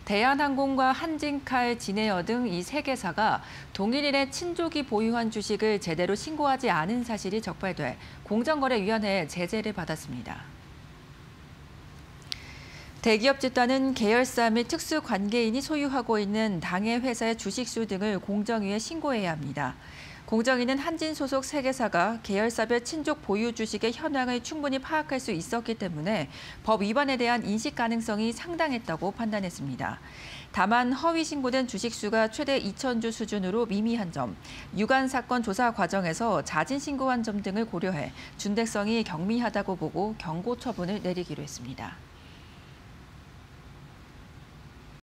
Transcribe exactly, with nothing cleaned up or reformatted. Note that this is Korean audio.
대한항공과 한진칼, 진에어 등 이 세 개사가 동일인의 친족이 보유한 주식을 제대로 신고하지 않은 사실이 적발돼 공정거래위원회의 제재를 받았습니다. 대기업 집단은 계열사 및 특수관계인이 소유하고 있는 당해 회사의 주식수 등을 공정위에 신고해야 합니다. 공정위는 한진 소속 세 개사가 계열사별 친족 보유 주식의 현황을 충분히 파악할 수 있었기 때문에 법 위반에 대한 인식 가능성이 상당했다고 판단했습니다. 다만 허위 신고된 주식수가 최대 이천 주 수준으로 미미한 점, 유관 사건 조사 과정에서 자진 신고한 점 등을 고려해 준대성이 경미하다고 보고 경고 처분을 내리기로 했습니다.